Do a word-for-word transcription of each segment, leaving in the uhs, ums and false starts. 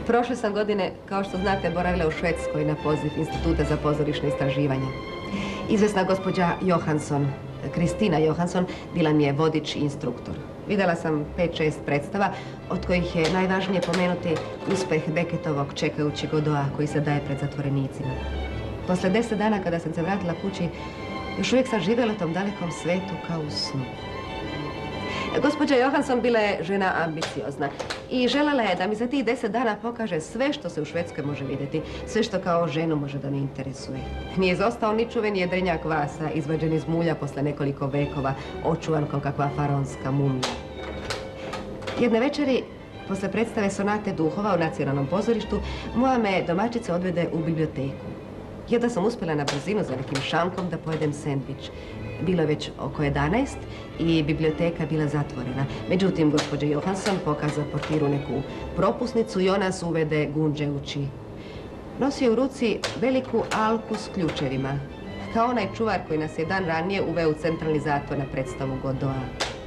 Prošle sam godine, kao što znate, boravila u Švedskoj na poziv Instituta za pozorišne istraživanja. Izvesna gospođa Johansson, Kristina Johansson, bila mi je vodič i instruktor. Vidjela sam pet šest predstava, od kojih je najvažnije pomenuti uspeh Becketovog Čekajući Godoa koji se daje pred zatvorenicima. Posle deset dana kada sam se vratila kući, još uvijek sam živjela u tom dalekom svetu kao u snu. Gospođa Johansson bila je žena ambiciozna i željela je da mi za tih deset dana pokaže sve što se u Švedskoj može vidjeti, sve što kao ženu može da me interesuje. Nije izostao ni čuveni jedrenjak vasa, izvađen iz mulja posle nekoliko vekova, očuvan kao kakva faraonska mumija. Jedne večeri, posle predstave Sonate duhova u Nacionalnom pozorištu, moja me domaćica odvede u biblioteku. Jedva sam uspjela na brzinu za nekim šankom da pojedem sendvič. Bilo je već oko jedanaest i biblioteka bila zatvorena. Međutim, gospođa Johansson pokaza portiru neku propusnicu i ona nas uvede gunđejući. Nosio u ruci veliku alku s ključevima, kao onaj čuvar koji nas je dan ranije uveo u centralni zatvor na predstavu Godoa.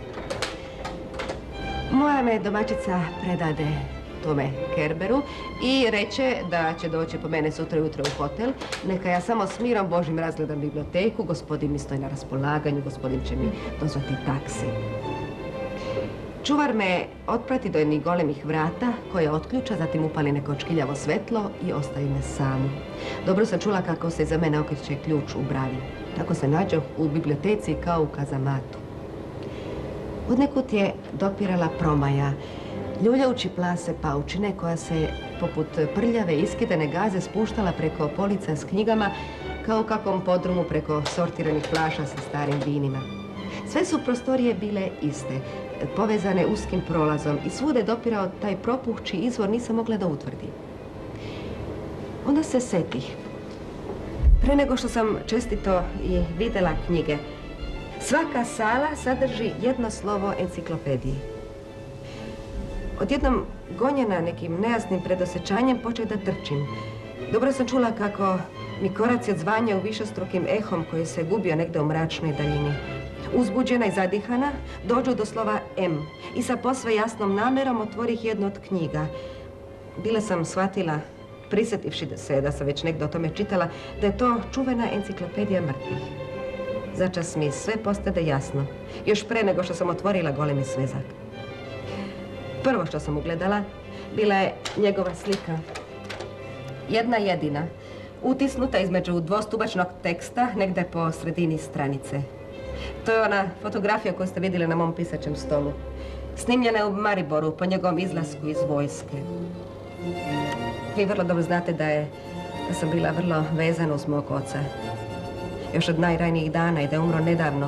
Moja me domaćica predade tome Kerberu i reče da će doći po mene sutra ujutro u hotel. Neka ja samo s mirom Božim razgledam biblioteku, gospodin mi stoji na raspolaganju, gospodin će mi dozvati taksi. Čuvar me otprati do jednih golemih vrata koje otključa, zatim upali neko čkiljavo svetlo i ostavi me samu. Dobro sam čula kako se za mene okreće ključ u bravi. Tako se nađo u biblioteci kao u kazamatu. Odnekud je dopirala promaja, ljuljajući plase paučine koja se poput prljave iskidane gaze spuštala preko polica s knjigama kao u kakvom podrumu preko sortiranih flaša sa starim vinima. Sve su prostorije bile iste, povezane uskim prolazom i svude dopirao taj propuh čiji izvor nisam mogla da utvrdim. Onda se setih. Pre nego što sam čestito i videla knjige, svaka sala sadrži jedno slovo enciklopedije. Odjednom, gonjena nekim nejasnim predosjećanjem, počeo da trčim. Dobro sam čula kako mi koraci odzvanjaju višestrukim ehom koji se gubio negde u mračnoj daljini. Uzbuđena i zadihana, dođu do slova M i sa posve jasnom namerom otvorih jednu od knjiga. Bila sam shvatila, prisjetivši se da sam već negdje o tome čitala, da je to čuvena enciklopedija mrtvih. Začas mi sve postade jasno, još pre nego što sam otvorila golemi svezak. Prvo što sam ugledala bila je njegova slika. Jedna jedina, utisnuta između dvostubačnog teksta negde po sredini stranice. To je ona fotografija koju ste vidjeli na mom pisaćem stolu. Snimljena je u Mariboru po njegovom izlasku iz vojske. Vi vrlo dobro znate da je, da sam bila vrlo vezana uz mog oca. Još od najranijih dana i da je umro nedavno.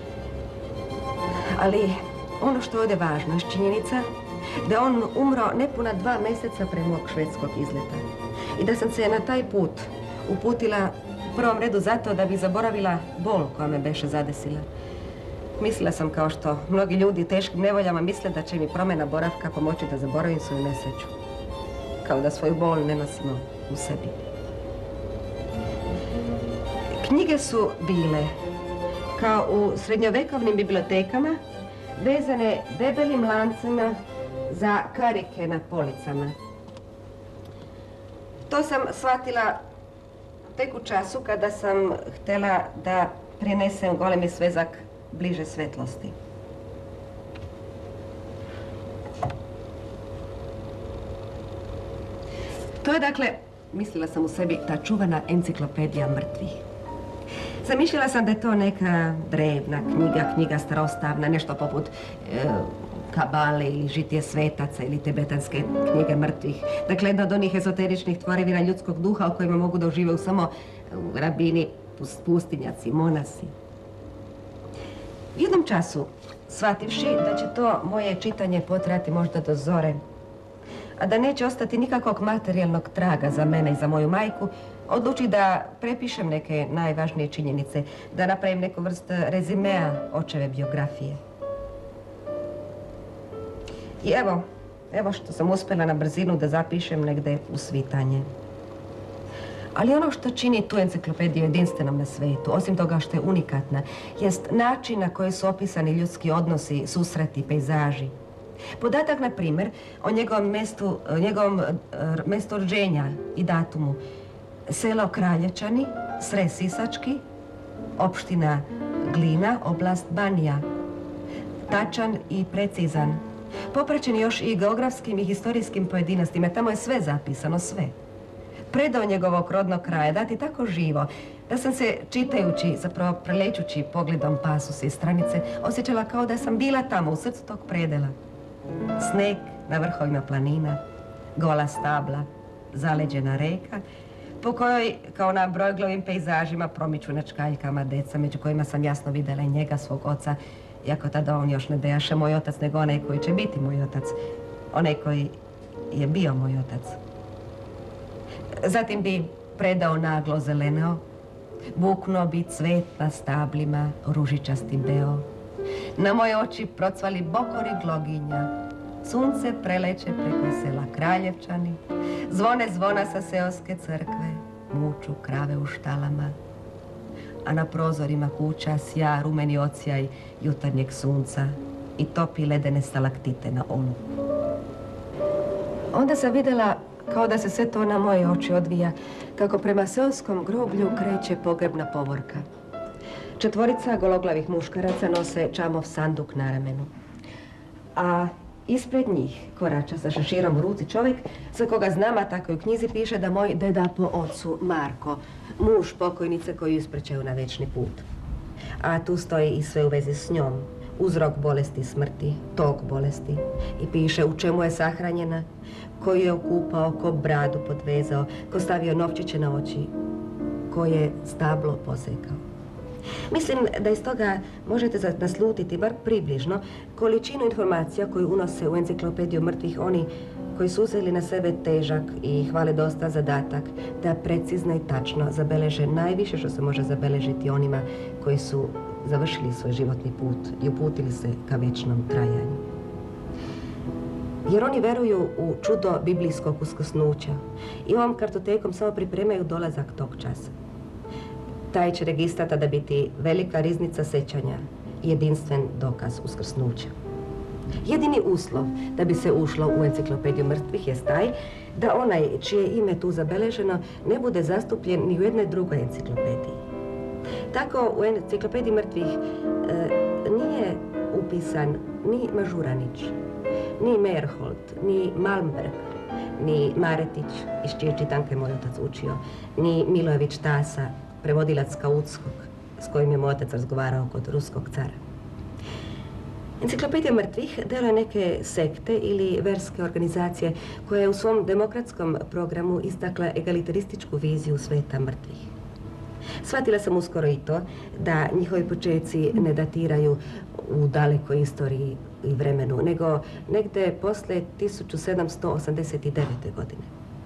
Ali ono što je ovdje važno je činjenica da je on umro nepuna dva mjeseca pre mog švedskog izleta. I da sam se na taj put uputila u prvom redu zato da bi zaboravila bol koja me beše zadesila. Mislila sam, kao što mnogi ljudi u teškim nevoljama misle, da će mi promjena boravka pomoći da zaboravim svoju nesreću. Kao da svoju bol ne nosimo u sebi. Knjige su bile, kao u srednjovekovnim bibliotekama, vezane debelim lancima za karike na policama. To sam shvatila tek u času kada sam htjela da prinesem golemi svezak bliže svetlosti. To je, dakle, mislila sam u sebi, ta čuvana enciklopedija mrtvih. Zamišljala sam da je to neka drevna knjiga, knjiga starostavna, nešto poput e, Kabale ili Žitije svetaca ili tibetanske knjige mrtvih. Dakle, jedna od onih ezoteričnih tvorevina ljudskog duha o kojima mogu da uživaju samo rabini, pustinjaci, monasi. U jednom času, shvativši da će to moje čitanje potrajati možda do zore, a da neće ostati nikakvog materijalnog traga za mene i za moju majku, odluči da prepišem neke najvažnije činjenice, da napravim neku vrst rezimea očeve biografije. I evo, evo što sam uspjela na brzinu da zapišem negde u svitanje. Ali ono što čini tu enciklopediju jedinstvenom na svetu, osim toga što je unikatna, jest način na koji su opisani ljudski odnosi, susreti, pejzaži. Podatak, na primjer, o njegovom mjestu, njegovom mjestu rođenja i datumu. Selo Kraljevčani, Sres Sisački, opština Glina, oblast Banija. Tačan i precizan. Popraćen još i geografskim i historijskim pojedinostima. Tamo je sve zapisano, sve. Predao njegovog rodnog kraja dati tako živo da sam se, čitajući, zapravo prelećući pogledom pasus i stranice, osjećala kao da sam bila tamo u srcu tog predela. Sneg na vrhovima planina, gola stabla, zaleđena reka, po kojoj, kao na brojglovim pejzažima, promiču na čkaljkama deca, među kojima sam jasno vidjela i njega, svog oca, iako tada on još ne dejaše moj otac, nego onaj koji će biti moj otac, onaj koji je bio moj otac. Zatim bi predao naglo zeleneo, buknuo bi cvet na stablima, ružičasti beo. Na moje oči procvali bokori gloginja, sunce preleće preko sela Kraljevčani, zvone zvona sa seoske crkve, muču krave u štalama, a na prozorima kuća sja rumeni ocijaj jutarnjeg sunca i topi ledene stalaktite na oluku. Onda sam vidjela kao da se sve to na moje oči odvija, kako prema seoskom groblju kreće pogrebna povorka. Četvorica gologlavih muškaraca nose čamov sanduk na ramenu. A ispred njih korača sa šeširom u ruci čovjek za koga znam, a tako i u knjizi piše da moj deda po ocu Marko, muž pokojnice koju isprećaju na večni put. A tu stoji i sve u vezi s njom. Uzrok bolesti smrti, tok bolesti. I piše u čemu je sahranjena, ko je okupao, ko bradu podvezao, ko stavio novčiće na oči, ko je stablo posekao. Mislim da iz toga možete naslutiti, bar približno, količinu informacija koju unose u enciklopediju mrtvih oni koji su uzeli na sebe težak i hvale dosta zadatak da precizno i tačno zabeleže najviše što se može zabeležiti onima koji su završili svoj životni put i uputili se ka večnom trajanju. Jer oni veruju u čudo biblijskog uskrsnuća i ovom kartotekom samo pripremaju dolazak tog časa. Taj će registar tada biti velika riznica sećanja i jedinstven dokaz uskrsnuća. Jedini uslov da bi se ušlo u enciklopediju mrtvih je taj da onaj čije ime tu zabeleženo ne bude zastupljen ni u jednoj drugoj enciklopediji. Tako u enciklopediji mrtvih e, nije upisan ni Mažuranić, ni Meyerhold, ni Malmberg, ni Maretić, iz čije čitanke moj otac učio, ni Milojević Tasa, prevodilac Kautskog, s kojim je moj otac razgovarao kod ruskog cara. Enciklopedija mrtvih delo je neke sekte ili verske organizacije koja je u svom demokratskom programu istakla egalitarističku viziju sveta mrtvih. Shvatila sam uskoro i to da njihovi počeci ne datiraju u dalekoj istoriji i vremenu, nego negde posle tisuću sedamsto osamdeset devete. godine.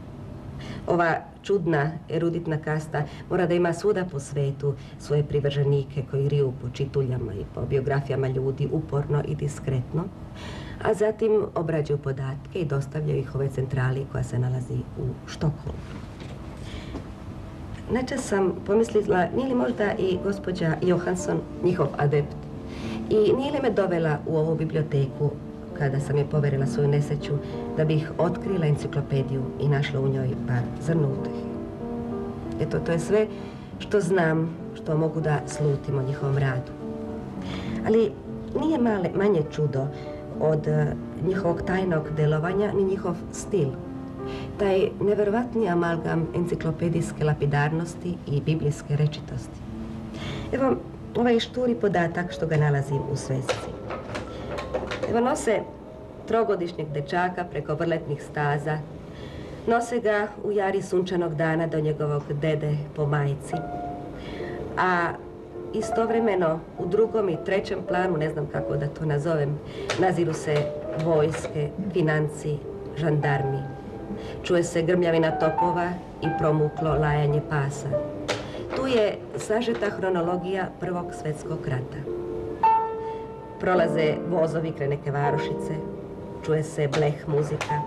Ova čudna, eruditna kasta mora da ima svuda po svetu svoje privrženike koji riju po čituljama i po biografijama ljudi uporno i diskretno, a zatim obrađuju podatke i dostavljaju ih ovoj centrali koja se nalazi u Štokholmu. Načas sam pomislila, nije li možda i gospođa Johansson njihov adept i nije li me dovela u ovu biblioteku kada sam je poverila svoju nesreću da bih otkrila enciklopediju i našla u njoj bar zrno utehe. Eto, to je sve što znam, što mogu da slutim o njihovom radu. Ali nije male, manje čudo od njihovog tajnog delovanja ni njihov stil. Taj neverovatni amalgam enciklopedijske lapidarnosti i biblijske rečitosti. Evo, ovaj šturi podatak što ga nalazim u svesci. Evo, nose trogodišnjeg dečaka preko vrletnih staza, nose ga u jari sunčanog dana do njegovog dede po majici, a istovremeno u drugom i trećem planu, ne znam kako da to nazovem, naziru se vojske, financi, žandarmi. Čuje se grmljavina topova i promuklo lajanje pasa. Tu je sažeta hronologija Prvog svjetskog rata. Prolaze vozovi kraj neke varošice, čuje se bleh muzika,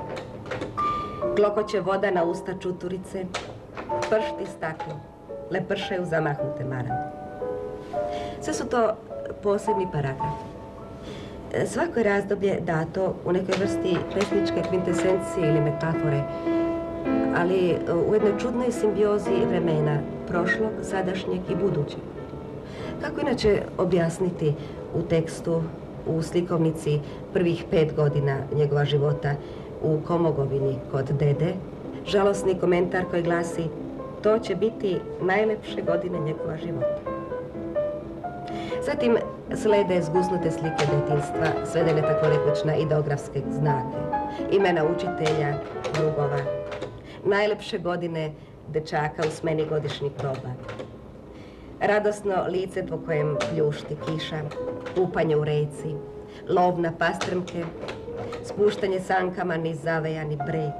klokoće voda na usta čuturice, pršti staklo, lepršaju zamahnute marame. Sve su to posebni paragrafi. Svako je razdoblje dato u nekoj vrsti pesničke kvintesencije ili metafore, ali u jednoj čudnoj simbiozi vremena, prošlog, sadašnjeg i budućeg. Kako inače objasniti u tekstu, u slikovnici prvih pet godina njegova života u Komogovini kod dede, žalosni komentar koji glasi: to će biti najlepše godine njegova života. Zatim slede zgusnute slike detinjstva, svedene tako rekoć na ideografske znake, imena učitelja, drugova, najlepše godine dečaka u smeni godišnjih proba. Radosno lice po kojem pljušti kiša, kupanje u reci, lov na pastrmke, spuštanje sankama niz zavejani breg.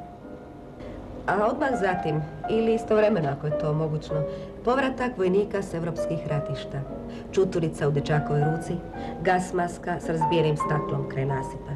A odmah zatim, ili istovremeno ako je to mogućno, povratak vojnika s evropskih ratišta, čuturica u dečakovoj ruci, gas maska s razbijenim staklom kraj nasipa.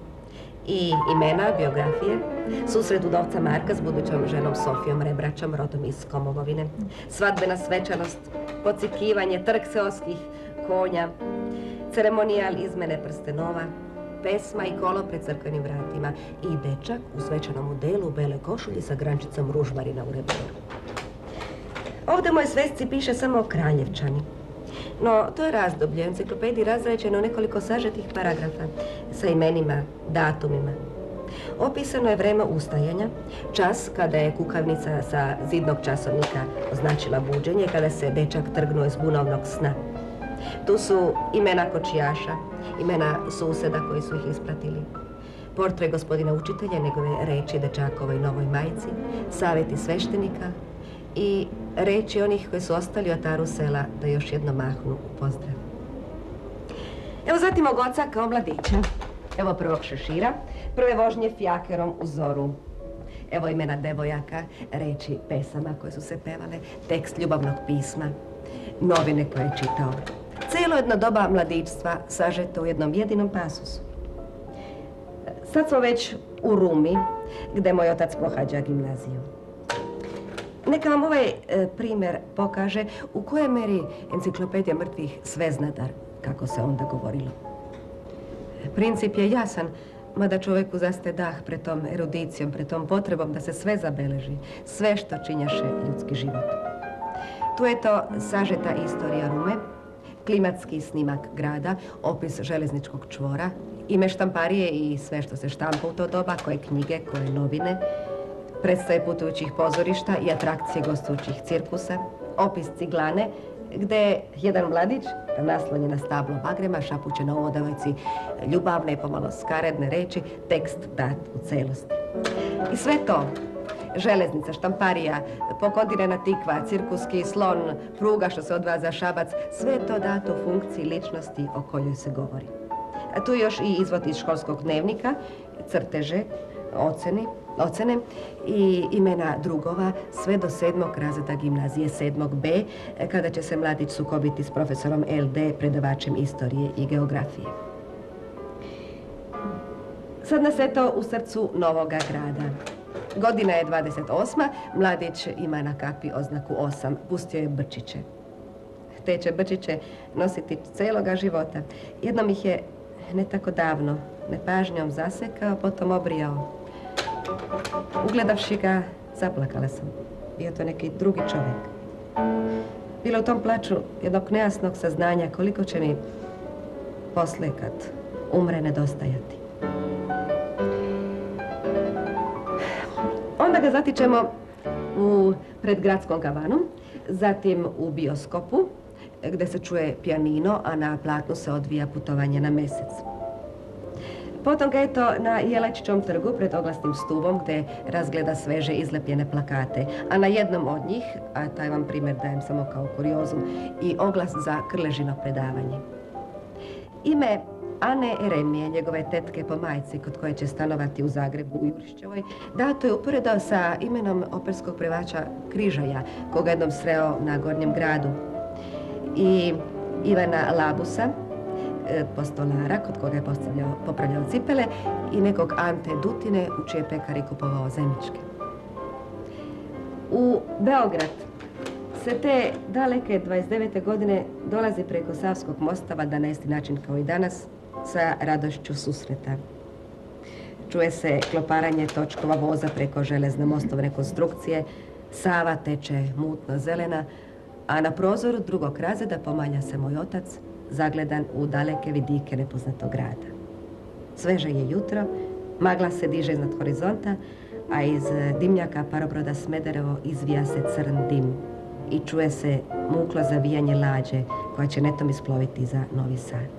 I imena, biografije, susret udovca Marka s budućom ženom Sofijom Rebračom, rodom iz Komogovine, svadbena svečanost, pocikivanje, trg seoskih konja, ceremonijal izmene prstenova, pesma i kolo pred crkvenim vratima i dečak u svečanom udelu u beloj košulji sa grančicom ružmarina u reberu. Ovdje u mojoj svesci piše samo o Kraljevčani. No, to je razdoblje u enciklopediji razređeno u nekoliko sažetih paragrafa sa imenima, datumima. Opisano je vreme ustajanja, čas kada je kukavnica sa zidnog časovnika označila buđenje, kada se dečak trgnuo iz bunovnog sna. Tu su imena kočijaša, imena suseda koji su ih ispratili, portret gospodina učitelja, njegove reči dečakovoj novoj majici, savjeti sveštenika i reči onih koji su ostali u ataru sela da još jedno mahnu u pozdrav. Evo zatim mog oca kao mladića, evo prvog šešira, prve vožnje fijakerom u zoru. Evo imena devojaka, reči pesama koje su se pevale, tekst ljubavnog pisma, novine koje je čitao. Cijelo jedno doba mladičstva sažeto u jednom jedinom pasusu. Sad smo već u Rumi, gdje moj otac pohađa gimnaziju. Neka vam ovaj e, primjer pokaže u kojoj meri enciklopedija mrtvih sveznadar, kako se onda govorilo. Princip je jasan, mada čovjeku zastaje dah pred tom erudicijom, pred tom potrebom da se sve zabeleži, sve što činjaše ljudski život. Tu je to sažeta istorija Rume, klimatski snimak grada, opis željezničkog čvora, ime štamparije i sve što se štampa u to doba, koje knjige, koje novine, predstave putujućih pozorišta i atrakcije gostujućih cirkusa, opis ciglane, gdje jedan mladić, naslonjen na stablo bagrema, šapuće na ovo devojci ljubavne i pomalo skaredne reči, tekst dat u celosti. I sve to, železnica, štamparija, pokondirana tikva, cirkuski slon, pruga što se odvaja za Šabac, sve je to dato u funkciji ličnosti o kojoj se govori. A tu još i izvod iz školskog dnevnika, crteže, oceni, ocene i imena drugova sve do sedmog razreda gimnazije, sedmog B, kada će se mladić sukobiti s profesorom L D, predavačem istorije i geografije. Sad nas eto u srcu novoga grada. Godina je dvadeset osma, mladić ima na kapi oznaku osam, pustio je brčiće. Te će brčiće nositi celoga života. Jednom ih je ne tako davno nepažnjom zasekao, potom obrijao. Ugledavši ga, zaplakala sam. Bio to neki drugi čovjek. Bilo u tom plaču jednog nejasnog saznanja koliko će mi posle kad umre nedostajati. Onda ga zatičemo u predgradskom kavanu, zatim u bioskopu, gdje se čuje pijanino, a na platnu se odvija putovanje na mesec. Potom ga eto na Jelačićevom trgu pred oglasnim stubom gdje razgleda sveže izlepljene plakate, a na jednom od njih, a taj vam primjer dajem samo kao kuriozu, i oglas za Krležino predavanje. Ime Ane Eremije, njegove tetke po majci, kod koje će stanovati u Zagrebu u Jurišćevoj, dato je uporedo sa imenom operskog pevača Križaja, koga jednom sreo na Gornjem gradu, i Ivana Labusa, postolara, kod koga je popravljao cipele, i nekog Ante Dutine, u čije pekari kupovao zemičke. U Beograd se te daleke dvadeset devete godine dolazi preko Savskog mosta, valjda na isti način kao i danas, sa radošću susreta. Čuje se kloparanje točkova voza preko železne mostovne konstrukcije, Sava teče mutno zelena, a na prozoru drugog razreda pomanja se moj otac, zagledan u daleke vidike nepoznatog grada. Sveže je jutro, magla se diže iznad horizonta, a iz dimnjaka parobroda Smederevo izvija se crn dim i čuje se muklo zavijanje lađe koja će netom isploviti za Novi Sad.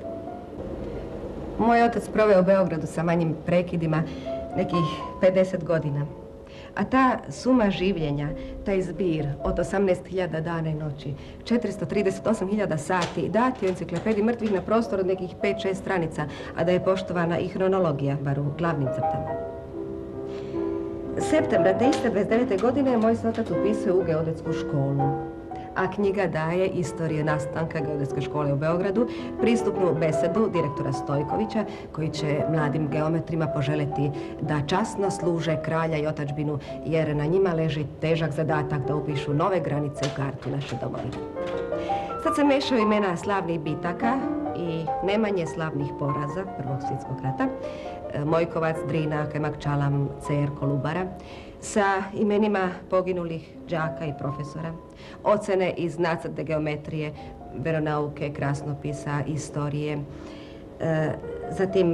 Moj otac proveo u Beogradu sa manjim prekidima nekih pedeset godina. A ta suma življenja, taj zbir od osamnaest hiljada dana i noći, četiristo trideset osam hiljada sati, dati u enciklopediji mrtvih na prostor od nekih pet šest stranica, a da je poštovana i hronologija, bar u glavnim crtama. Septembra te iste dvadeset devete godine moj se otac upisuje u geodetsku školu, a knjiga daje istorije nastanka geodetske škole u Beogradu, pristupnu besedu direktora Stojkovića, koji će mladim geometrima poželjeti da časno služe kralja i otadžbinu, jer na njima leži težak zadatak da upišu nove granice u kartu naše domovine. Sad se mešaju imena slavnih bitaka i nemanje slavnih poraza Prvog svjetskog rata, Mojkovac, Drina, Kemak Čalam, Cer, Kolubara, sa imenima poginulih đaka i profesora, ocene iz nacrte geometrije, veronauke, krasnopisa, istorije. E, zatim,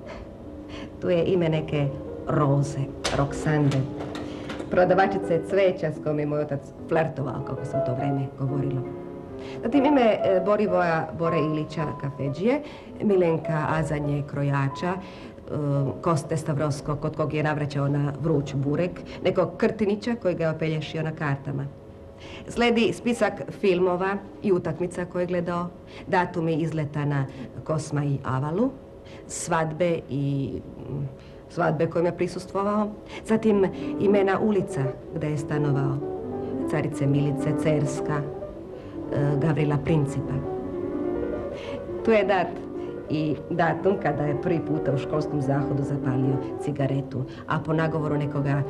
tu je ime neke Roze, Roksande, prodavačice cveća s kojom je moj otac flertovao, kako se u to vreme govorilo. Zatim ime Borivoja Bore Ilića Kafedžije, Milenka Azanje Krojača, Koste Stavrovskog, kod kog je navraćao na vruć burek, nekog Krtinića koji ga je opelješio na kartama. Sledi spisak filmova i utakmica koje je gledao, datumi izleta na Kosma i Avalu, svadbe i svadbe kojim je prisustvovao, zatim imena ulica gde je stanovao, Carice Milice, Cerska, Gavrila Principa. Tu je dat i datum kada je prvi puta u školskom zahodu zapalio cigaretu, a po nagovoru nekoga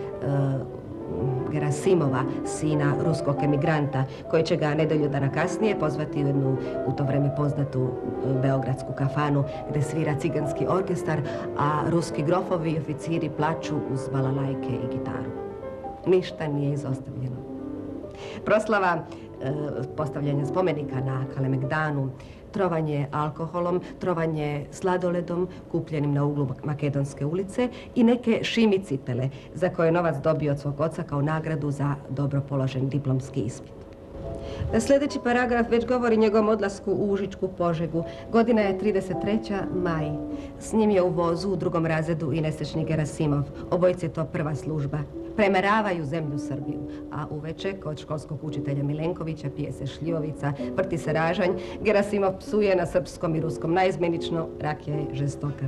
uh, Gerasimova, sina ruskog emigranta, koji će ga nedelju dana kasnije pozvati u jednu u to vreme poznatu uh, beogradsku kafanu gde svira ciganski orkestar, a ruski grofovi i oficiri plaču uz balalajke i gitaru. Ništa nije izostavljeno. Proslava uh, postavljanja spomenika na Kalemegdanu, trovanje alkoholom, trovanje sladoledom kupljenim na uglu Makedonske ulice i neke šimi cipele za koje je novac dobio od svog oca kao nagradu za dobro položen diplomski ispit. Sljedeći paragraf već govori njegovom odlasku u Užičku Požegu. Godina je trideset treća maj. S njim je u vozu u drugom razredu i nesrećni Gerasimov. Obojice je to prva služba. Premeravaju zemlju Srbiju, a uveče kod školskog učitelja Milenkovića pije se šljivovica, vrti se ražanj, Gerasimov psuje na srpskom i ruskom naizmjenično, rakija je žestoka.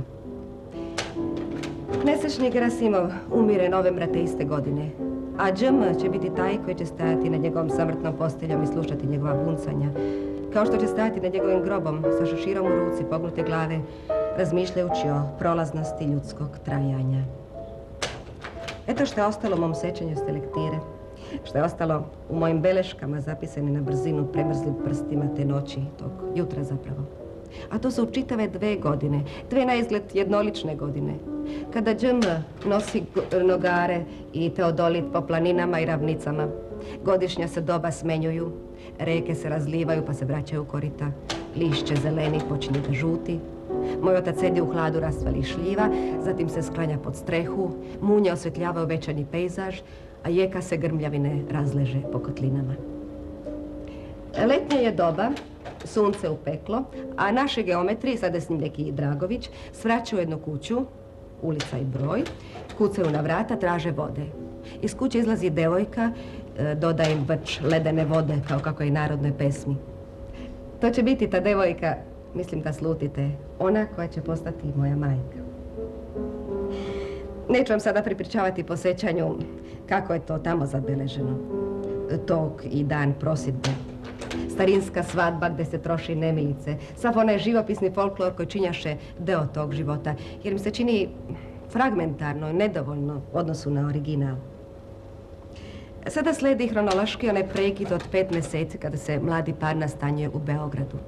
Nesrećni Gerasimov umire novembra te iste godine, a Đ M će biti taj koji će stajati nad njegovom samrtnom posteljom i slušati njegova buncanja, kao što će stajati nad njegovim grobom sa šeširom u ruci, pognute glave, razmišljajući o prolaznosti ljudskog trajanja. Eto što je ostalo u mom sećanju s te lektire, što je ostalo u mojim beleškama zapisane na brzinu premrzlim prstima te noći, tog jutra zapravo. A to su čitave dve godine, dve na izgled jednolične godine, kada Đ M nosi nogare i teodolit po planinama i ravnicama. Godišnja se doba smenjuju, reke se razlivaju pa se vraćaju u korita, lišće zeleni počinje da žuti. Moj otac sedi u hladu rastvali šljiva, zatim se sklanja pod strehu, munje osvetljavaju večernji pejzaž, a jeka se grmljavine razleže po kotlinama. Letnje je doba, sunce u peklo, a naši geometri, sada s njim neki Dragović, svraćaju jednu kuću, ulica i broj, kucaju na vrata, traže vode. Iz kuće izlazi devojka, dodaje im vrč ledene vode, kao kako je i narodnoj pesmi. To će biti ta devojka, mislim da slutite, ona koja će postati moja majka. Neću vam sada pripričavati po sećanju kako je to tamo zabeleženo. Tog i dan prosjedbe. Starinska svadba gde se troši nemilice. Sav onaj živopisni folklor koji činjaše deo tog života, jer mi se čini fragmentarno, nedovoljno u odnosu na original. Sada sledi hronološki onaj prekid od pet meseci kada se mladi par nastanjuje u Beogradu.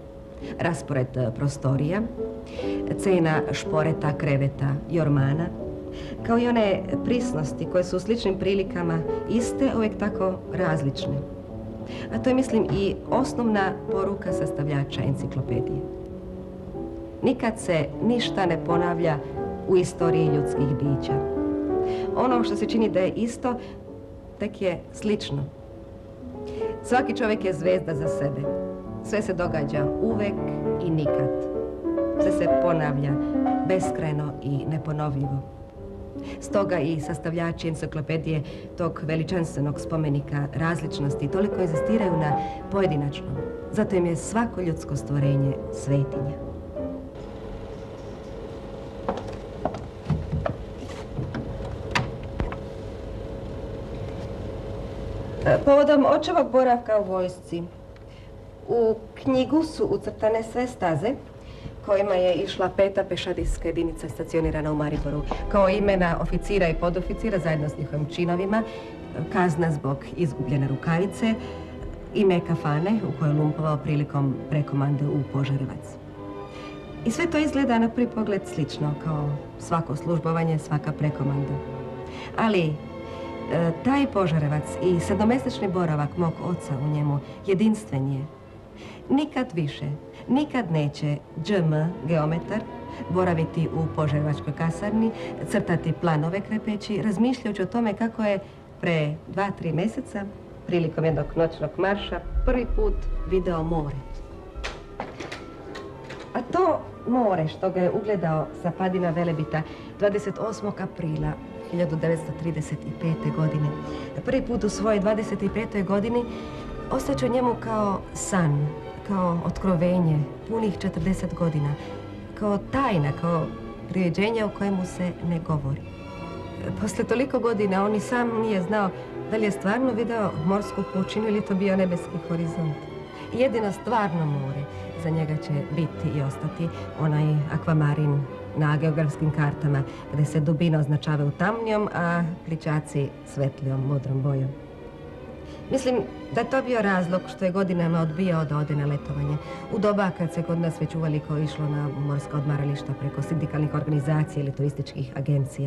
raspored prostorija, cena šporeta, kreveta i ormana, kao i one prisnosti koje su u sličnim prilikama iste, uvijek tako različne. A to je, mislim, i osnovna poruka sastavljača enciklopedije. Nikad se ništa ne ponavlja u istoriji ljudskih bića. Ono što se čini da je isto, tek je slično. Svaki čovjek je zvezda za sebe. Sve se događa uvek i nikad. Sve se ponavlja beskrajno i neponovljivo. Stoga i sastavljači enciklopedije tog veličanstvenog spomenika različnosti toliko inzistiraju na pojedinačnom. Zato im je svako ljudsko stvorenje svetinja. Povodom očevog boravka u vojsci, u knjigu su ucrtane sve staze kojima je išla peta pešadijska jedinica stacionirana u Mariboru, kao imena oficira i podoficira zajedno s njihovim činovima, kazna zbog izgubljene rukavice, ime kafane u kojoj je lumpovao prilikom prekomande u Požarevac. I sve to izgleda na prvi pogled slično, kao svako službovanje, svaka prekomanda. Ali taj Požarevac i sedmomjesečni boravak mog oca u njemu jedinstven je. Nikad više, nikad neće dž em, geometar, boraviti u Požarevačkoj kasarni, crtati planove krepeći, razmišljajući o tome kako je pre dva, tri mjeseca, prilikom jednog noćnog marša, prvi put video more. A to more što ga je ugledao sa padina Velebita dvadeset osmog aprila hiljadu devetsto trideset pete. godine. Prvi put u svojoj dvadeset petoj godini ostaće njemu kao san, kao otkrovenje punih četrdeset godina, kao tajna, kao prijeđenje o kojemu se ne govori. Posle toliko godina on i sam nije znao da li je stvarno video morsku pučinu ili to bio nebeski horizont. Jedino stvarno more za njega će biti i ostati onaj akvamarin na geografskim kartama gdje se dubina označavaju tamnijom, a plićaci svetlijom, modrom bojom. Mislim da je to bio razlog što je godinama odbijao da ode na letovanje. U doba kad se kod nas već uveliko išlo na morska odmarališta preko sindikalnih organizacija ili turističkih agencija.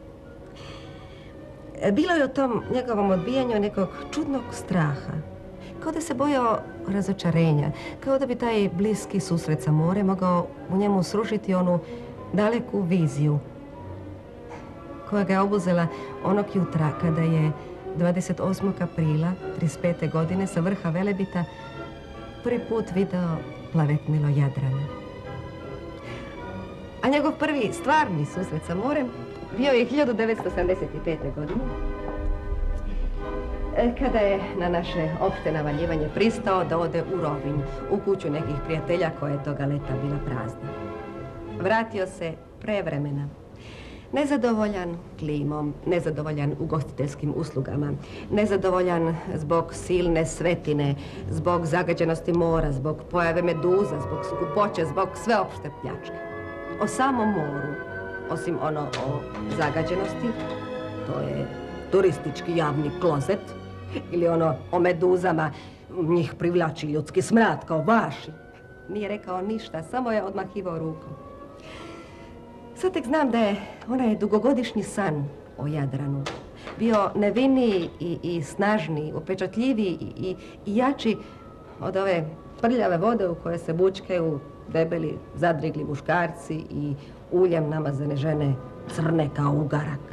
Bilo je u tom njegovom odbijanju nekog čudnog straha. Kao da se bojao razočarenja, kao da bi taj bliski susret sa more mogao u njemu srušiti onu daleku viziju koja ga je obuzela onog jutra kada je dvadeset osmog aprila trideset pete. godine sa vrha Velebita prvi put video plavetnilo Jadrana. A njegov prvi stvarni susret sa morem bio je hiljadu devetsto sedamdeset pete. godine kada je na naše opšte navaljivanje pristao da ode u Rovinj, u kuću nekih prijatelja koja je toga leta bila prazna. Vratio se prevremena. Nezadovoljan klimom, nezadovoljan ugostiteljskim uslugama, nezadovoljan zbog silne svetine, zbog zagađenosti mora, zbog pojave meduza, zbog skupoće, zbog sveopšte pljačke. O samom moru, osim ono o zagađenosti, to je turistički javni klozet, ili ono o meduzama, njih privlači ljudski smrad kao vaši. Nije rekao ništa, samo je odmahivao rukom. Sad tek znam da je onaj dugogodišnji san o Jadranu bio neviniji i, i snažniji, upečatljiviji i, i, i jači od ove prljave vode u koje se bučkaju debeli, zadrigli muškarci i uljem namazane žene crne kao ugarak.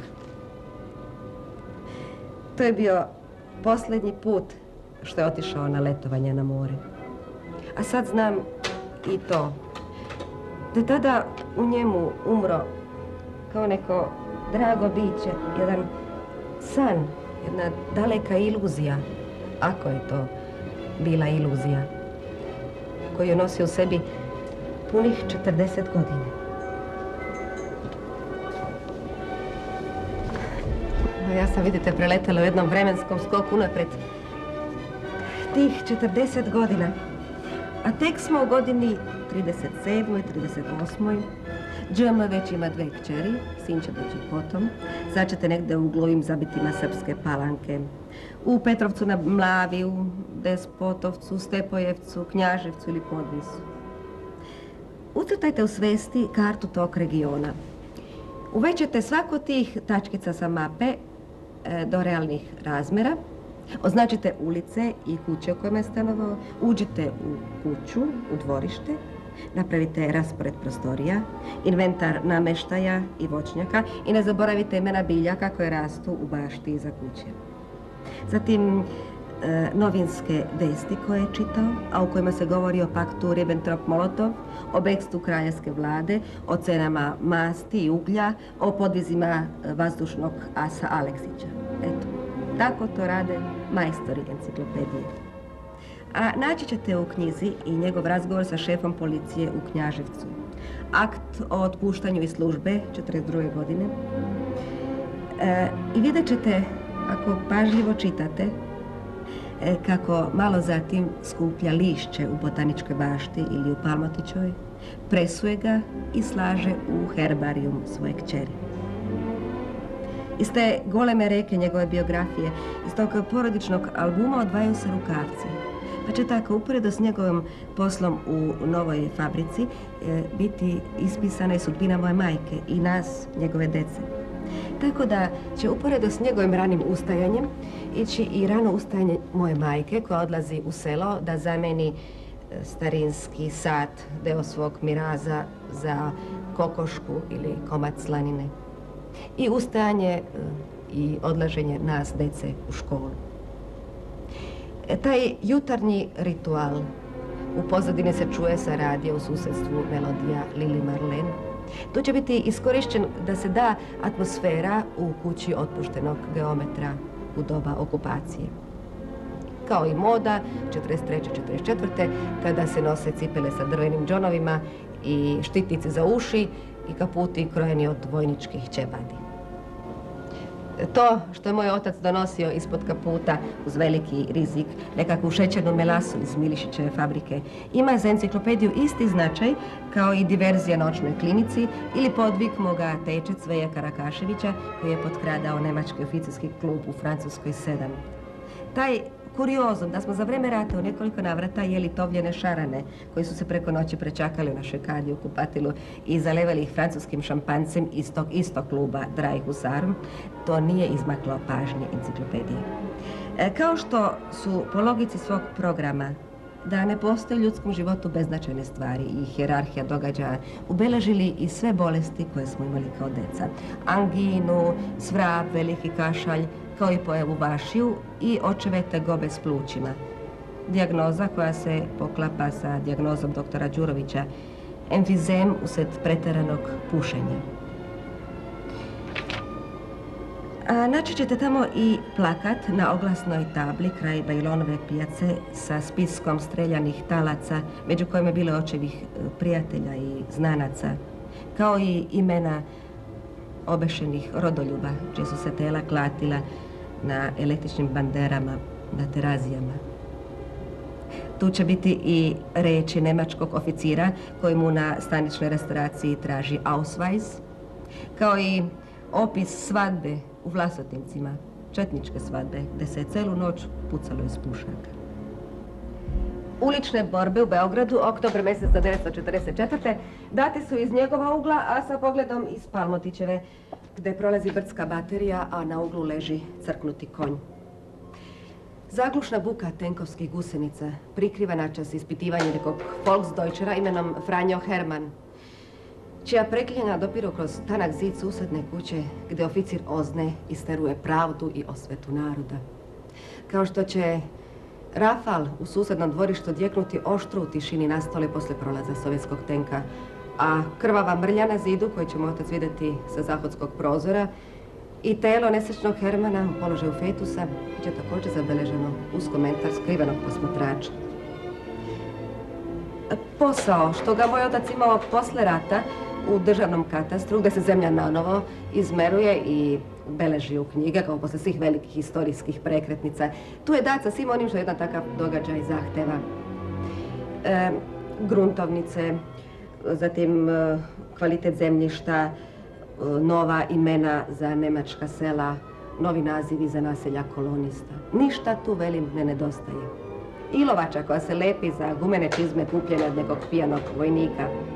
To je bio posljednji put što je otišao na letovanje na more. A sad znam i to, da je tada u njemu umro kao neko drago biće, jedan san, jedna daleka iluzija, ako je to bila iluzija, koju je nosio u sebi punih četrdeset godina. Ja sam, vidite, preletala u jednom vremenskom skoku napred tih četrdeset godina. A tek smo u godini trideset sedmoj, trideset osmoj. dž em već ima dve kćeri, sin će doći potom. Sad ćete negde u glovim zabitima Srpske Palanke. U Petrovcu na Mlavi, u Despotovcu, Stepojevcu, Knjaževcu ili Podvisu. Ucrtajte u svesti kartu tog regiona. Uvećete svaku od tih tačkica sa mape e, do realnih razmera. Označite ulice i kuće u kojima je stanovao. Uđite u kuću, u dvorište. Napravite raspored prostorija, inventar namještaja i voćnjaka i ne zaboravite imena biljaka koje rastu u bašti iza kuće. Zatim e, novinske vesti koje je čitao, a u kojima se govori o paktu Ribbentrop-Molotov, o bekstvu kraljevske vlade, o cenama masti i uglja, o podvizima vazdušnog asa Aleksića. Eto, tako to rade majstori enciklopedije. A naći ćete u knjizi i njegov razgovor sa šefom policije u Knjaževcu. Akt o otpuštanju iz službe četrdeset druge godine. E, I vidjet ćete, ako pažljivo čitate, e, kako malo zatim skuplja lišće u botaničkoj bašti ili u Palmotićoj, presuje ga i slaže u herbarijum svoje kćeri. Iz te goleme reke njegove biografije, iz tog porodičnog albuma odvajaju se rukavci. Pa će tako uporedo s njegovim poslom u novoj fabrici e, biti ispisana i sudbina moje majke i nas, njegove dece. Tako da će uporedo s njegovim ranim ustajanjem ići i rano ustajanje moje majke koja odlazi u selo da zameni starinski sat, deo svog miraza za kokošku ili komad slanine. I ustajanje e, i odlaženje nas, dece, u školu. Taj jutarnji ritual u pozadini se čuje sa radija u susjedstvu melodija Lili Marlen. Tu će biti iskorišćen da se da atmosfera u kući otpuštenog geometra u doba okupacije. Kao i moda četrdeset treće četrdeset četvrte kada se nose cipele sa drvenim džonovima i štitnici za uši i kaputi krojeni od vojničkih ćebadi. To što je moj otac donosio ispod kaputa uz veliki rizik, nekakvu šećernu melasu iz Milišićeve fabrike, ima za enciklopediju isti značaj kao i diverzija noćnoj klinici ili podvig moga teče Cveja Karakaševića koji je potkradao nemački oficirski klub u Francuskoj sedam. Taj kuriozum da smo za vreme rata u nekoliko navrata jeli tovljene šarane koji su se preko noći prečakali u našoj kadi u kupatilu i zalevali ih francuskim šampancem iz tog istog kluba Drei Husarum, to nije izmaklo pažnje enciklopedije. E, kao što su po logici svog programa da ne postoji u ljudskom životu beznačajne stvari i hijerarhija događaja, ubeležili i sve bolesti koje smo imali kao deca. Anginu, svrap, veliki kašalj, kao i pojavu vašiju i očeve tegobe s plućima. Dijagnoza koja se poklapa sa dijagnozom doktora Đurovića, emfizem usred pretjeranog pušenja. A naći ćete tamo i plakat na oglasnoj tabli kraj Bajlonove pijace sa spiskom streljanih talaca, među kojima je bile očevih prijatelja i znanaca, kao i imena obešenih rodoljuba, čije su se tela klatila na električnim banderama, na terazijama. Tu će biti i reči nemačkog oficira koji mu na staničnoj restauraciji traži Ausweis, kao i opis svadbe u Vlasotincima, četničke svadbe, gdje se je celu noć pucalo iz pušaka. Ulične borbe u Beogradu, oktobar mjeseca devetsto četrdeset četvrte dati su iz njegova ugla, a sa pogledom iz Palmotićeve, gdje prolazi brdska baterija, a na uglu leži crknuti konj. Zaglušna buka tenkovskih gusenica prikriva načas ispitivanje nekog Volksdeutschera imenom Franjo Hermann, čija preklinjena dopiru kroz tanak zid susedne kuće, gdje oficir Ozne isteruje pravdu i osvetu naroda. Kao što će Rafal u susednom dvorištu odjeknuti oštro u tišini nastale posle prolaza sovjetskog tenka, a krvava mrlja na zidu koju ćemo otac vidjeti sa zahodskog prozora i telo nesrećnog Hermana u položaju fetusa će također zabeleženo uz komentar skrivenog posmatrača. Posao što ga moj otac imao posle rata u državnom katastru, gdje se zemlja nanovo izmeruje i beleži u knjiga, kao posle svih velikih historijskih prekretnica. Tu je dat sa svim onim što jedan takav događaj zahteva. E, gruntovnice, zatim e, kvalitet zemljišta, e, nova imena za nemačka sela, novi nazivi za naselja kolonista. Ništa tu, velim, ne nedostaje. Ilovača koja se lepi za gumene čizme kupljene od nekog pijanog vojnika.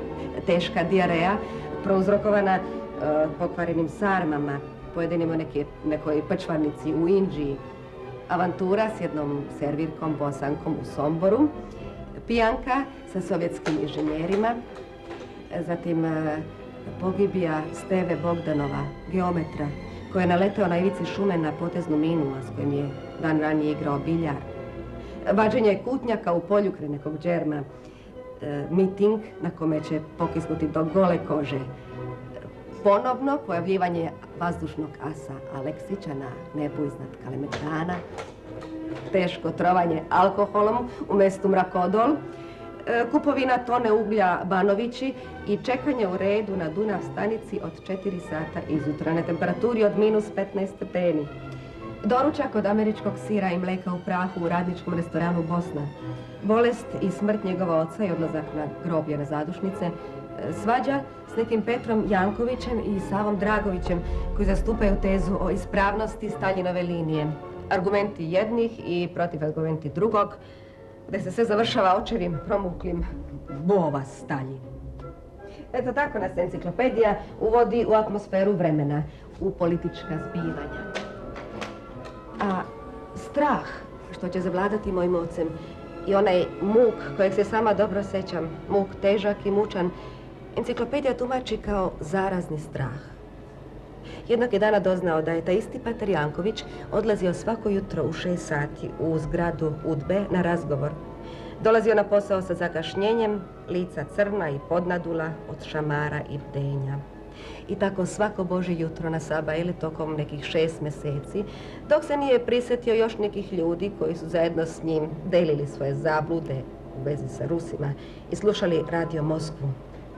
teška dijareja, prouzrokovana pokvarenim sarmama, pojedenim u nekoj pečvarnici u Indiji, avantura s jednom servirkom Bosankom u Somboru, pijanka sa sovjetskim inženjerima, zatim pogibija Steve Bogdanova, geometra, koji je naletao na ivici šume na poteznu minu, a s kojim je dan ranije igrao biljar. Vađenje kutnjaka u polju kraj nekog džerma, miting na kome će pokisnuti do gole kože, ponovno pojavljivanje vazdušnog asa Aleksića na nebu iznad Kalemegdana, teško trovanje alkoholom u mestu Mrakodol, kupovina tone uglja Banovići i čekanje u redu na Dunav stanici od četiri sata izutra na temperaturi od minus petnaest stepeni. Doručak od američkog sira i mleka u prahu u radničkom restoranu Bosna. Bolest i smrt njegova oca i odlazak na groblje na zadušnice. Svađa s nekim Petrom Jankovićem i Savom Dragovićem koji zastupaju tezu o ispravnosti Staljinove linije. Argumenti jednih i protiv argumenti drugog, gdje se sve završava očevim promuklim bova Staljin. Eto tako nas enciklopedija uvodi u atmosferu vremena, u politička zbivanja. A strah što će zavladati mojim ocem i onaj muk kojeg se sama dobro sećam, muk težak i mučan, enciklopedija tumači kao zarazni strah. Jednog je dana doznao da je taj isti pater Janković odlazio svako jutro u šest sati u zgradu udbe na razgovor. Dolazio na posao sa zakašnjenjem, lica crna i podnadula od šamara i bdenja. I tako svako Božje jutro na Sabajli tokom nekih šest mjeseci, dok se nije prisjetio još nekih ljudi koji su zajedno s njim delili svoje zablude u vezi sa Rusima i slušali radio Moskvu.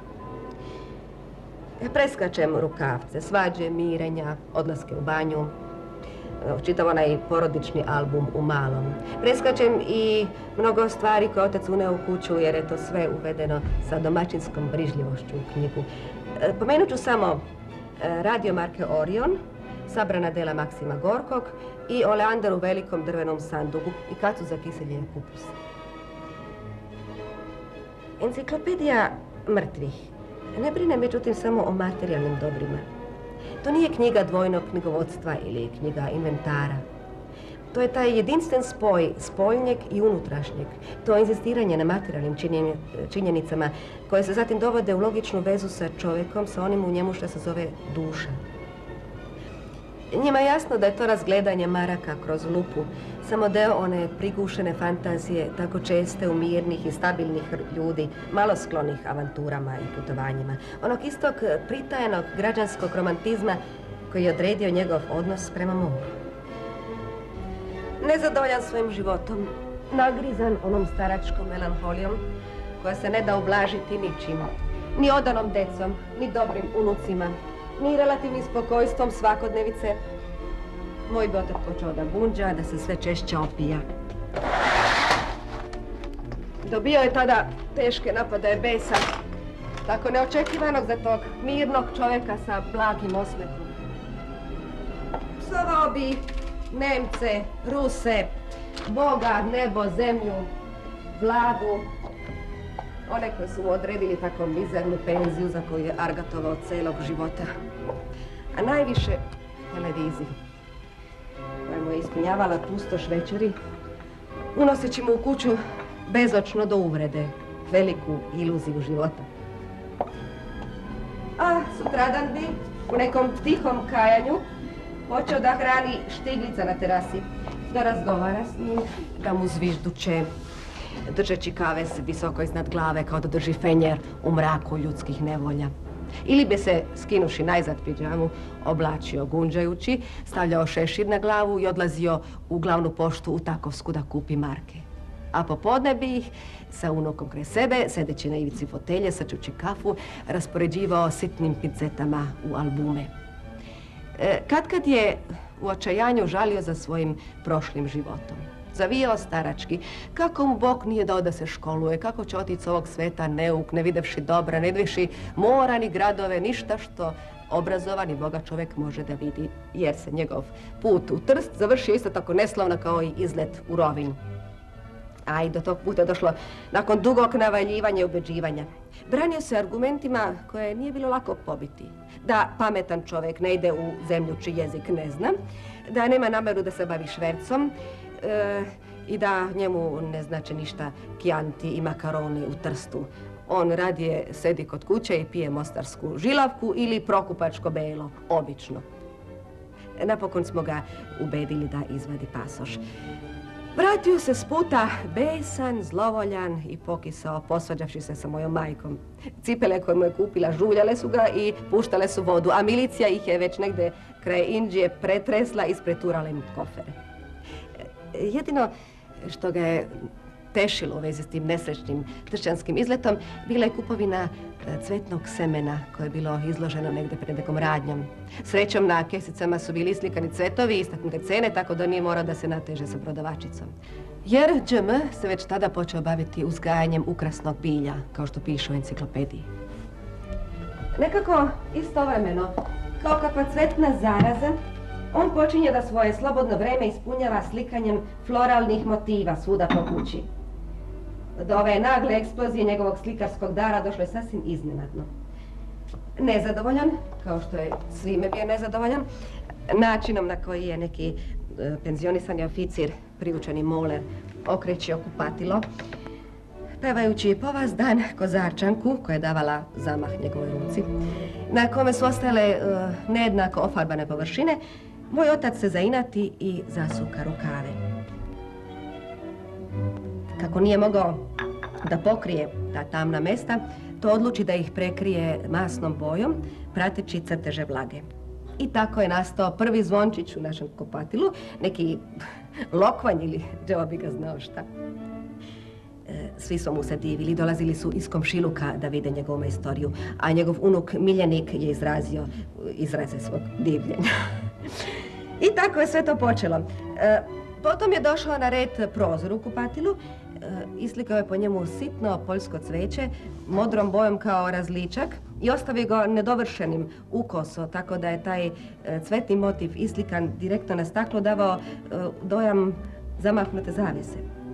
Preskačem rukavce, svađe, mirenja, odlaske u banju, čitam onaj porodični album u malom. Preskačem i mnogo stvari koje otac uneo u kuću jer je to sve uvedeno sa domaćinskom brižljivošću u knjigu. Pomenut ću samo radio marke Orion, sabrana dela Maksima Gorkog i oleandar u velikom drvenom sanduku i kacu za kiseljen kupus. Enciklopedija mrtvih ne brine međutim samo o materijalnim dobrima. To nije knjiga dvojnog knjigovodstva ili knjiga inventara. To je taj jedinstven spoj spoljnjeg i unutrašnjeg. To je inzistiranje na materijalnim činjenicama koje se zatim dovode u logičnu vezu sa čovjekom, sa onim u njemu što se zove duša. Njima je jasno da je to razgledanje maraka kroz lupu, samo deo one prigušene fantazije, tako česte u mirnih i stabilnih ljudi, malo sklonih avanturama i putovanjima. Onog istog pritajenog građanskog romantizma koji je odredio njegov odnos prema moru. Nezadovoljan svojim životom, nagrizan onom staračkom melanholijom koja se ne da ublažiti ničim, ni odanom decom, ni dobrim unucima, ni relativnim spokojstvom svakodnevice, moj bi otac počeo da gunđa, da se sve češće opija. Dobio je tada teške napadaje besa, tako neočekivanog za tog mirnog čovjeka sa blagim osmehom. Psovao bi Nemce, Ruse, Boga, nebo, zemlju, vladu, one koji su mu odredili tako mizernu penziju za koju je argatovao celog života. A najviše televiziju, koja mu je ispunjavala pustoš večeri, unoseći mu u kuću bezočno do uvrede, veliku iluziju života. A sutradan bi u nekom tihom kajanju počeo da hrani Štiglica na terasi, da razgovara s njim, da mu zvižduće, držeći kavez visoko iznad glave kao da drži fenjer u mraku ljudskih nevolja. Ili bi se, skinuši najzad pidžamu, oblačio gunđajući, stavljao šešir na glavu i odlazio u glavnu poštu u Takovsku da kupi marke. A popodne bi ih, sa unukom kraj sebe, sedeći na ivici fotelje, srčući kafu, raspoređivao sitnim pincetama u albume. Katkad je u očajanju žalio za svojim prošlim životom. Zavijao starački, kako mu Bog nije dao da se školuje, kako će otići s ovog sveta neuk, ne videvši dobra, ne videvši mora ni gradove, ništa što obrazovan i bogat čovjek može da vidi, jer se njegov put u Trst završio isto tako neslavno kao i izlet u Rovinj. A i do tog puta došlo nakon dugog navaljivanja i ubeđivanja. Branio se argumentima koje nije bilo lako pobiti. Da pametan čovjek ne ide u zemlju čiji jezik ne zna, da nema namjeru da se bavi švercom e, i da njemu ne znači ništa kjanti i makaroni u Trstu. On radije sedi kod kuće i pije mostarsku žilavku ili prokupačko belo, obično. Napokon smo ga ubedili da izvadi pasoš. Vratio se s puta besan, zlovoljan i pokisao, posvađavši se sa mojom majkom. Cipele koje mu je kupila žuljale su ga i puštale su vodu, a milicija ih je već negde kraj Indije pretresla i spreturala im kofere. Jedino što ga je tešilo u vezi s tim nesrećnim tršćanskim izletom bila je kupovina cvetnog semena koje je bilo izloženo negde pred nekom radnjom. Srećom na kesicama su bili islikani cvetovi i istaknute cene, tako da nije morao da se nateže sa prodavačicom. Jer Đ M se već tada počeo baviti uzgajanjem ukrasnog bilja, kao što piše u enciklopediji. Nekako istovremeno, kao kakva cvetna zaraza, on počinje da svoje slobodno vreme ispunjava slikanjem floralnih motiva svuda po kući. Do ove nagle eksplozije njegovog slikarskog dara došlo je sasvim iznenadno. Nezadovoljan, kao što je svime bio nezadovoljan, načinom na koji je neki e, penzionisani oficir, priučeni moler, okrećio kupatilo, pevajući povaz dan Kozarčanku, koja je davala zamah njegovoj ruci, na kome su ostale e, nejednako ofarbane površine, moj otac se zainati i zasuka rukave. Kako nije mogao da pokrije ta tamna mesta, to odluči da ih prekrije masnom bojom, prateći crteže vlage. I tako je nastao prvi zvončić u našem kupatilu, neki lokvanj ili džavo bi ga znao šta. Svi su mu se divili, dolazili su iz komšiluka da vide njegovu majstoriju, a njegov unuk Miljenik je izrazio izraze svog divljenja. I tako je sve to počelo. Potom je došao na red prozor u kupatilu, islikao je po njemu sitno poljsko cveće, modrom bojom kao različak i ostavio ga nedovršenim ukoso, tako da je taj cvetni motiv islikan direktno na staklo davao dojam zamahnute zavise.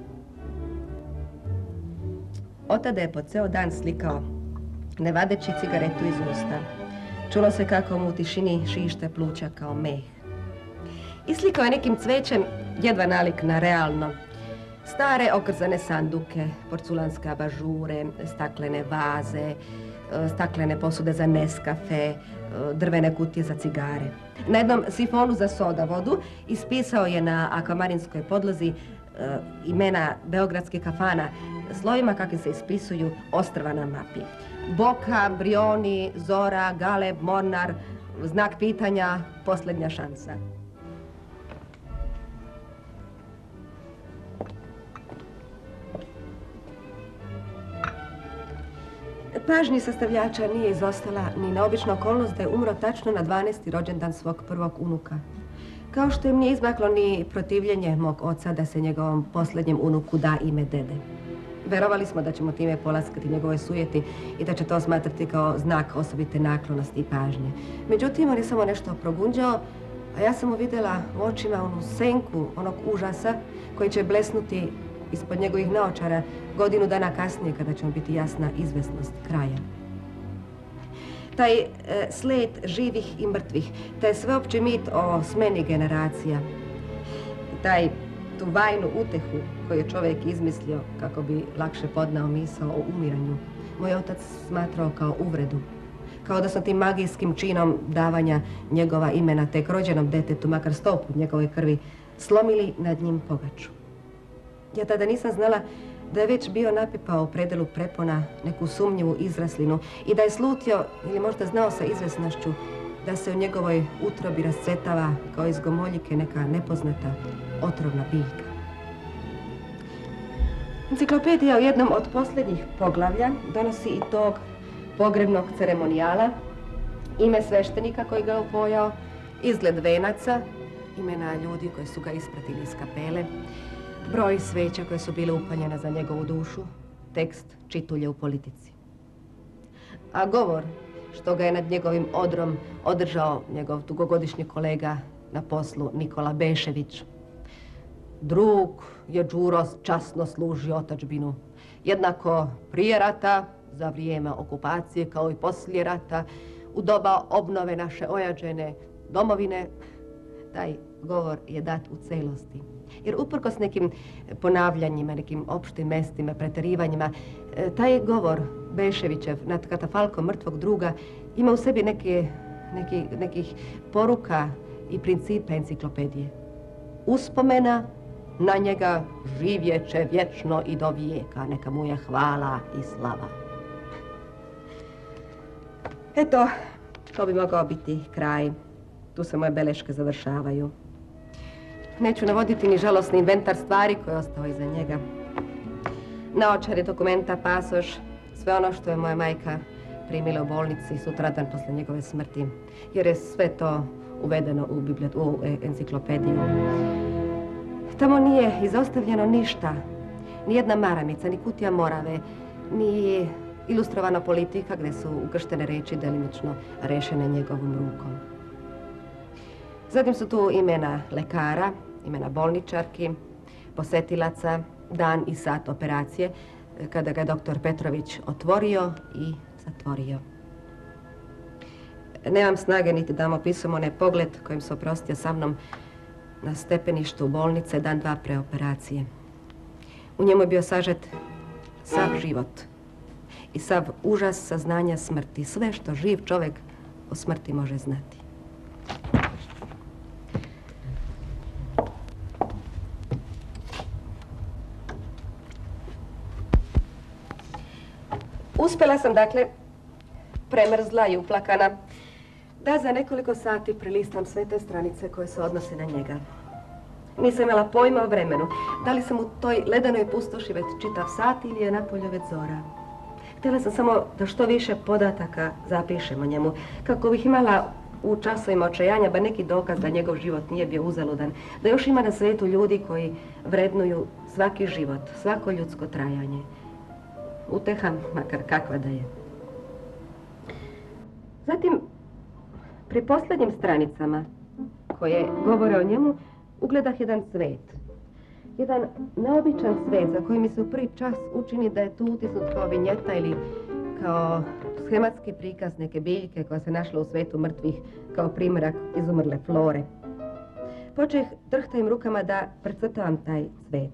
Od tada je po ceo dan slikao, ne vadeći cigaretu iz usta. Čulo se kako mu u tišini šište pluća kao meh. Islikao je nekim cvećem jedva nalik na realno. Stare okrzane sanduke, porculanske abažure, staklene vaze, staklene posude za Neskafe, drvene kutije za cigare. Na jednom sifonu za soda vodu ispisao je na akvamarinskoj podlozi imena beogradskih kafana slovima kakvi se ispisuju ostrva na mapi. Boka, Brioni, Zora, Galeb, Mornar, znak pitanja, posljednja šansa. Pažnji sastavljača nije izostala ni neobična okolnost da je umro tačno na dvanaesti rođendan svog prvog unuka. Kao što im nije izmaklo ni protivljenje mog oca da se njegovom posljednjem unuku da ime dede. Verovali smo da ćemo time polaskati njegove sujeti i da će to smatrati kao znak osobite naklonosti i pažnje. Međutim, on je samo nešto progunđao, a ja sam mu vidjela u očima onu senku onog užasa koji će blesnuti ispod njegovih naočara godinu dana kasnije kada će mu biti jasna izvesnost kraja. Taj e, sled živih i mrtvih, taj sveopći mit o smeni generacija, taj tu bajnu utehu koju je čovjek izmislio kako bi lakše podnao misao o umiranju, moj otac smatrao kao uvredu. Kao da sam tim magijskim činom davanja njegova imena tek rođenom detetu, makar stopu njegove krvi, slomili nad njim pogaču. Ja tada nisam znala da je već bio napipao u predelu prepona neku sumnjivu izraslinu i da je slutio ili možda znao sa izvesnošću da se u njegovoj utrobi rascvetava kao iz gomoljike neka nepoznata otrovna biljka. Enciklopedija u jednom od posljednjih poglavlja donosi i tog pogrebnog ceremonijala, ime sveštenika koji ga je upojao, izgled venaca, imena ljudi koji su ga ispratili iz kapele, broj sveća koje su bile upaljene za njegovu dušu, tekst čitulje u politici. A govor što ga je nad njegovim odrom održao njegov dugogodišnji kolega na poslu Nikola Bešević, Drug je Đuro časno služio otadžbinu. Jednako prije rata, za vrijeme okupacije kao i poslije rata, u doba obnove naše ojađene domovine, taj govor je dat u celosti. Jer uprkos nekim ponavljanjima, nekim opštim mestima, pretjerivanjima, taj govor Beševićev nad katafalkom mrtvog druga ima u sebi neke, neki, nekih poruka i principa enciklopedije. Uspomena na njega živjeće vječno i do vijeka. Neka mu je hvala i slava. Eto, to bi mogao biti kraj. Tu se moje beleške završavaju. Neću navoditi ni žalosni inventar stvari koje je ostao iza njega. Naočare, dokumenta, pasoš, sve ono što je moja majka primila u bolnici sutradan posle njegove smrti. Jer je sve to uvedeno u, u enciklopediju. Tamo nije izostavljeno ništa. Nijedna maramica, ni kutija morave, ni ilustrovana politika gdje su ukrštene reči delimično rešene njegovom rukom. Zatim su tu imena lekara, imena bolničarki, posetilaca, dan i sat operacije, kada ga je doktor Petrović otvorio i zatvorio. Nemam snage niti da vam opisam onaj pogled kojim se oprostio sa mnom na stepeništu bolnice dan dva pre operacije. U njemu je bio sažet sav život i sav užas saznanja smrti, sve što živ čovjek o smrti može znati. Uspjela sam, dakle, premrzla i uplakana, da za nekoliko sati prelistam sve te stranice koje se odnose na njega. Nisam imala pojma o vremenu. Da li sam u toj ledenoj pustoši već čitav sat ili je napolju već zora. Htjela sam samo da što više podataka zapišem o njemu, kako bih imala u časovima očajanja ba neki dokaz da njegov život nije bio uzaludan, da još ima na svijetu ljudi koji vrednuju svaki život, svako ljudsko trajanje. Uteha, makar kakva da je. Zatim, pri posljednjim stranicama koje govore o njemu, ugledah jedan cvet. Jedan neobičan cvet za koji mi se u prvi čas učini da je tu utisnut kao vinjeta ili kao schematski prikaz neke biljke koja se našla u svetu mrtvih kao primjerak izumrle flore. Počeh drhtajim rukama da precrtavam taj cvet.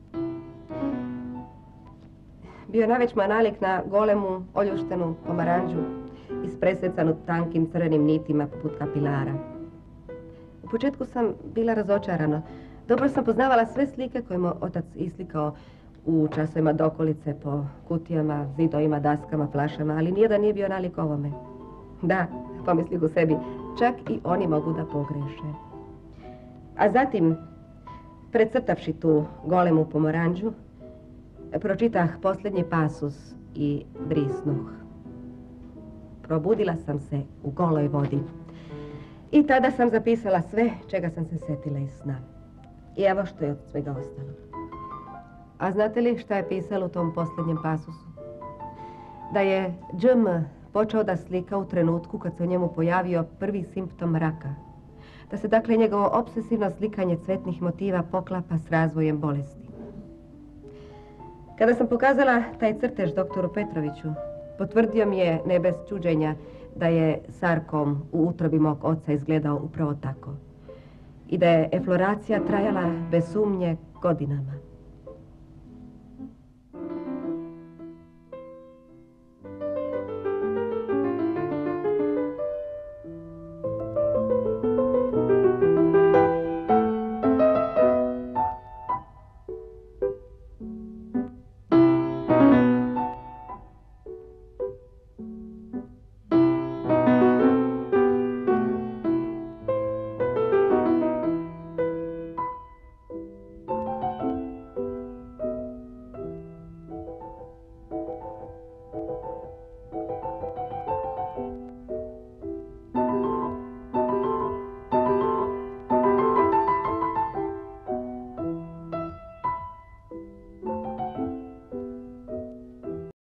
Bio je najvećma nalik na golemu, oljuštenu pomaranđu, ispresecanu tankim crvenim nitima poput kapilara. U početku sam bila razočarana. Dobro sam poznavala sve slike koje mu otac islikao u časovima dokolice po kutijama, zidovima, daskama, flašama, ali nijedan nije bio nalik ovome. Da, pomislih u sebi, čak i oni mogu da pogreše. A zatim, precrtavši tu golemu pomoranđu, pročitah posljednji pasus i brisnuh. Probudila sam se u goloj vodi. I tada sam zapisala sve čega sam se setila iz sna. I evo što je od svega ostalo. A znate li šta je pisalo u tom posljednjem pasusu? Da je Đ M počeo da slika u trenutku kad se u njemu pojavio prvi simptom raka. Da se dakle njegovo obsesivno slikanje cvetnih motiva poklapa s razvojem bolesti. Kada sam pokazala taj crtež doktoru Petroviću, potvrdio mi je, ne bez čuđenja, da je sarkom u utrobi mog oca izgledao upravo tako. I da je efloracija trajala bez sumnje godinama.